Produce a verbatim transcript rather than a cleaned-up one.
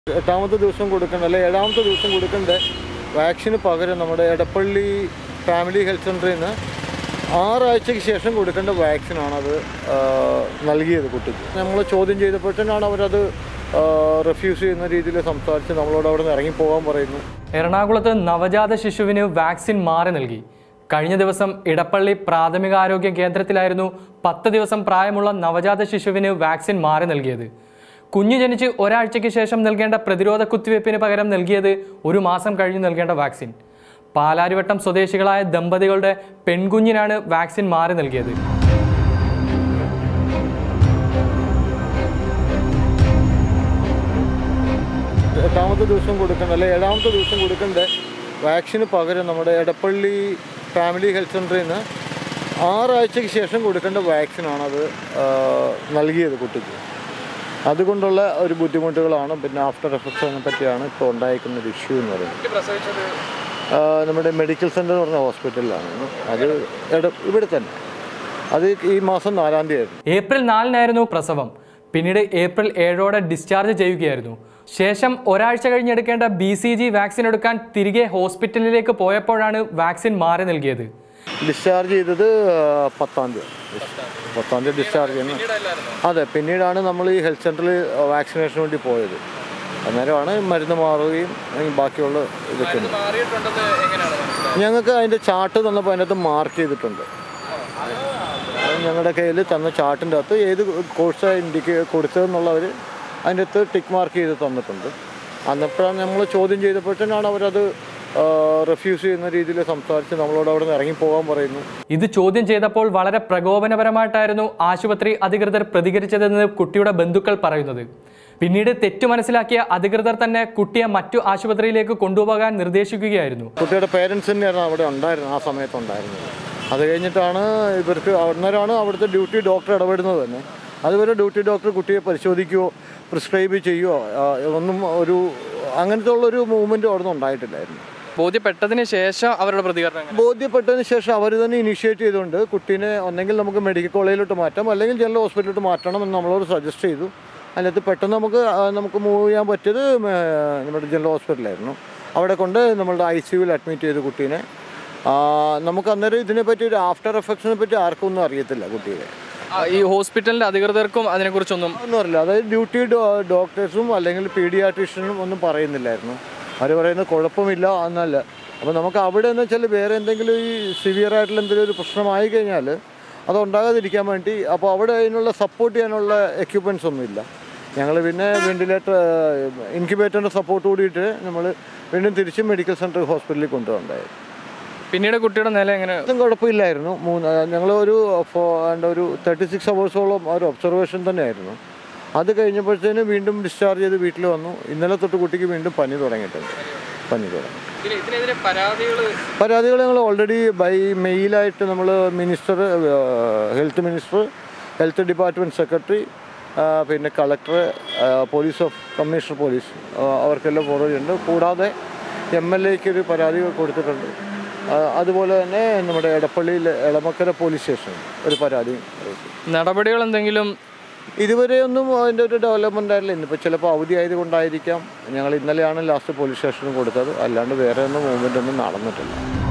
എട്ടാമത്തെ ദിവസം കൊടുക്കേണ്ട അല്ലെ ഏഴാമത്തെ ദിവസം കൊടുക്കേണ്ട വാക്സിന് പകരം നമ്മുടെ എടപ്പള്ളി ഫാമിലി ഹെൽത്ത് സെൻ്ററിൽ നിന്ന് ആറാഴ്ചയ്ക്ക് ശേഷം കൊടുക്കേണ്ട വാക്സിനാണത് നൽകിയത് കുട്ടിക്ക്. നമ്മൾ ചോദ്യം ചെയ്തപ്പോഴത്തേനാണ് അവരത് റിഫ്യൂസ് ചെയ്യുന്ന രീതിയിൽ സംസാരിച്ച് നമ്മളോട് അവിടെ നിന്ന് ഇറങ്ങിപ്പോകാൻ പറയുന്നു. എറണാകുളത്ത് നവജാത ശിശുവിന് വാക്സിൻ മാറി നൽകി. കഴിഞ്ഞ ദിവസം ഇടപ്പള്ളി പ്രാഥമികാരോഗ്യ കേന്ദ്രത്തിലായിരുന്നു പത്ത് ദിവസം പ്രായമുള്ള നവജാത ശിശുവിന് വാക്സിൻ മാറി നൽകിയത്. കുഞ്ഞു ജനിച്ച് ഒരാഴ്ചയ്ക്ക് ശേഷം നൽകേണ്ട പ്രതിരോധ കുത്തിവയ്പ്പിന് പകരം നൽകിയത് ഒരു മാസം കഴിഞ്ഞ് നൽകേണ്ട വാക്സിൻ. പാലാരിവട്ടം സ്വദേശികളായ ദമ്പതികളുടെ പെൺകുഞ്ഞിനാണ് വാക്സിൻ മാറി നൽകിയത്. എട്ടാമത്തെ ദിവസം കൊടുക്കേണ്ട അല്ലെ ഏഴാമത്തെ ദിവസം കൊടുക്കേണ്ട വാക്സിന് പകരം നമ്മുടെ എടപ്പള്ളി ഫാമിലി ഹെൽത്ത് സെൻ്ററിൽ നിന്ന് ആറാഴ്ചയ്ക്ക് ശേഷം കൊടുക്കേണ്ട വാക്സിനാണത് നൽകിയത് കുട്ടിക്ക്. അതുകൊണ്ടുള്ള ഒരു ബുദ്ധിമുട്ടുകളാണ്, പിന്നെ ആഫ്റ്റർ എഫക്ട്സിനെ പറ്റിയാണ് ഇപ്പോൾ ഉണ്ടായിരിക്കുന്ന ഒരു ഇഷ്യൂ എന്ന് പറയുന്നത്. നമ്മുടെ മെഡിക്കൽ സെൻ്റർ എന്ന് പറഞ്ഞ ഹോസ്പിറ്റലിലാണ് അത്, ഇവിടെ തന്നെ. അത് ഈ മാസം നാലാം തീയതി ആയിരുന്നു. ഏപ്രിൽ നാലിനായിരുന്നു പ്രസവം. പിന്നീട് ഏപ്രിൽ ഏഴോടെ ഡിസ്ചാർജ് ചെയ്യുകയായിരുന്നു. ശേഷം ഒരാഴ്ച കഴിഞ്ഞെടുക്കേണ്ട ബി സി ജി വാക്സിൻ എടുക്കാൻ തിരികെ ഹോസ്പിറ്റലിലേക്ക് പോയപ്പോഴാണ് വാക്സിൻ മാറി നൽകിയത്. ഡിസ്ചാർജ് ചെയ്തത് പത്താം തീയതി പത്താം തീയതി ഡിസ്ചാർജ് ചെയ്യുന്നത്. അതെ, പിന്നീടാണ് നമ്മൾ ഈ ഹെൽത്ത് സെൻ്ററിൽ വാക്സിനേഷന് വേണ്ടി പോയത്. അന്നേരമാണ് മരുന്ന് മാറുകയും ബാക്കിയുള്ള ഇതൊക്കെ ഞങ്ങൾക്ക് അതിൻ്റെ ചാർട്ട് തന്നപ്പോൾ അതിനകത്ത് മാർക്ക് ചെയ്തിട്ടുണ്ട്. ഞങ്ങളുടെ കയ്യിൽ തന്ന ചാർട്ടിൻ്റെ അകത്ത് ഏത് കോഴ്സ് ഇൻഡിക്ക് കൊടുത്തതെന്നുള്ളവർ അതിൻ്റെ അകത്ത് ടിക്ക് മാർക്ക് ചെയ്ത് തന്നിട്ടുണ്ട്. അന്നപ്പോഴാണ് നമ്മൾ ചോദ്യം ചെയ്തപ്പോഴത്തേനാണ് അവരത് റിഫ്യൂസ് ചെയ്യുന്ന രീതിയിൽ സംസാരിച്ച് നമ്മളോട് അവിടെ നിന്ന് ഇറങ്ങിപ്പോകാൻ പറയുന്നു. ഇത് ചോദ്യം ചെയ്തപ്പോൾ വളരെ പ്രകോപനപരമായിട്ടായിരുന്നു ആശുപത്രി അധികൃതർ പ്രതികരിച്ചതെന്ന് കുട്ടിയുടെ ബന്ധുക്കൾ പറയുന്നത്. പിന്നീട് തെറ്റു മനസ്സിലാക്കിയ അധികൃതർ തന്നെ കുട്ടിയെ മറ്റു ആശുപത്രിയിലേക്ക് കൊണ്ടുപോകാൻ നിർദ്ദേശിക്കുകയായിരുന്നു. കുട്ടിയുടെ പേരൻസ് തന്നെയായിരുന്നു അവിടെ ഉണ്ടായിരുന്നത്, ആ സമയത്ത് ഉണ്ടായിരുന്നത്. അത് കഴിഞ്ഞിട്ടാണ് ഇവർക്ക് അന്നേരമാണ് അവിടുത്തെ ഡ്യൂട്ടി ഡോക്ടർ ഇടപെടുന്നത് തന്നെ. അതുവരെ ഡ്യൂട്ടി ഡോക്ടർ കുട്ടിയെ പരിശോധിക്കുകയോ പ്രിസ്ക്രൈബ് ചെയ്യുകയോ ഒന്നും ഒരു അങ്ങനത്തെ ഉള്ളൊരു മൂവ്മെൻറ്റും അവിടെ നിന്ന് ഉണ്ടായിട്ടില്ലായിരുന്നു. ബോധ്യപ്പെട്ടതിന് ശേഷം അവരുടെ പ്രതികരണം ബോധ്യപ്പെട്ടതിന് ശേഷം അവർ തന്നെ ഇനിഷ്യേറ്റ് ചെയ്തുകൊണ്ട് കുട്ടീനെ ഒന്നെങ്കിൽ നമുക്ക് മെഡിക്കൽ കോളേജിലോട്ട് മാറ്റാം, അല്ലെങ്കിൽ ജനറൽ ഹോസ്പിറ്റലിലോട്ട് മാറ്റണം എന്ന് നമ്മളോട് സജസ്റ്റ് ചെയ്തു. അതിനകത്ത് പെട്ടെന്ന് നമുക്ക് നമുക്ക് മൂവ് ചെയ്യാൻ പറ്റിയത് നമ്മുടെ ജനറൽ ഹോസ്പിറ്റലായിരുന്നു. അവിടെ കൊണ്ട് നമ്മളുടെ ഐ സി യുവിൽ അഡ്മിറ്റ് ചെയ്ത് കുട്ടീനെ. നമുക്ക് അന്നേരം ഇതിനെപ്പറ്റി ഒരു ആഫ്റ്റർ എഫക്ട്സിനെ പറ്റി ആർക്കും ഒന്നും അറിയത്തില്ല. കുട്ടിയെ ഈ ഹോസ്പിറ്റലിൻ്റെ അധികൃതർക്കും അതിനെക്കുറിച്ചൊന്നും ഒന്നും അറിയില്ല. അതായത് ഡ്യൂട്ടി ഡോക്ടേഴ്സും അല്ലെങ്കിൽ പീഡിയാട്രീഷ്യനും ഒന്നും പറയുന്നില്ലായിരുന്നു. അവർ പറയുന്നത് കുഴപ്പമില്ല എന്നല്ല. അപ്പോൾ നമുക്ക് അവിടെ എന്ന് വെച്ചാൽ വേറെ എന്തെങ്കിലും ഈ സിവിയർ ആയിട്ടുള്ള എന്തെങ്കിലും ഒരു പ്രശ്നമായി കഴിഞ്ഞാൽ അത് ഉണ്ടാകാതിരിക്കാൻ വേണ്ടി അപ്പോൾ അവിടെ അതിനുള്ള സപ്പോർട്ട് ചെയ്യാനുള്ള എക്യുപ്മെൻറ്റ്സ് ഒന്നുമില്ല. ഞങ്ങൾ പിന്നെ വെന്റിലേറ്റർ ഇൻക്യുബേറ്ററിൻ്റെ സപ്പോർട്ട് കൂടിയിട്ട് നമ്മൾ വീണ്ടും തിരിച്ച് മെഡിക്കൽ സെൻറ്റർ ഹോസ്പിറ്റലിൽ കൊണ്ടുപോകുണ്ടായിരുന്നു. പിന്നീട് കുട്ടിയുടെ നില എങ്ങനെ? ഒന്നും കുഴപ്പമില്ലായിരുന്നു. മൂന്ന് ഞങ്ങൾ ഒരു ഒരു തേർട്ടി സിക്സ് അവേഴ്സോളം ഒരു ഒബ്സർവേഷൻ തന്നെയായിരുന്നു. അത് കഴിഞ്ഞപ്പോഴത്തേനും വീണ്ടും ഡിസ്ചാർജ് ചെയ്ത് വീട്ടിൽ വന്നു. ഇന്നലെ തൊട്ട് കുട്ടിക്ക് വീണ്ടും പനി തുടങ്ങിയിട്ടുണ്ട്. പനി തുടങ്ങി. പരാതികൾ ഞങ്ങൾ ഓൾറെഡി ബൈ മെയിലായിട്ട് നമ്മൾ minister, health minister, health department secretary, പിന്നെ collector, police of commissioner police അവർക്കെല്ലാം ഫോർവേഡ് ചെയ്യുന്നുണ്ട്. കൂടാതെ എം എൽ എക്ക് ഒരു പരാതി കൊടുത്തിട്ടുണ്ട്. അതുപോലെ തന്നെ നമ്മുടെ എടപ്പള്ളിയിൽ എളമക്കര പോലീസ് സ്റ്റേഷൻ ഒരു പരാതി. നടപടികൾ എന്തെങ്കിലും ഇതുവരെയൊന്നും അതിൻ്റെ ഒരു ഡെവലപ്മെൻ്റ് ആയില്ല. ഇന്നിപ്പോൾ ചിലപ്പോൾ അവധി ആയതുകൊണ്ടായിരിക്കാം. ഞങ്ങൾ ഇന്നലെയാണ് ലാസ്റ്റ് പോലീസ് സ്റ്റേഷനും കൊടുത്തത്. അല്ലാണ്ട് വേറെ ഒന്നും മൂവ്മെൻ്റ് ഒന്നും നടന്നിട്ടില്ല.